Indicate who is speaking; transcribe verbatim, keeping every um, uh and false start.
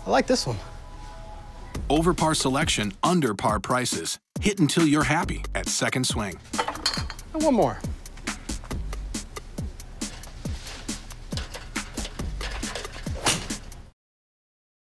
Speaker 1: I like this one.
Speaker 2: Over par selection, under par prices. Hit until you're happy at Second Swing.
Speaker 1: And one more.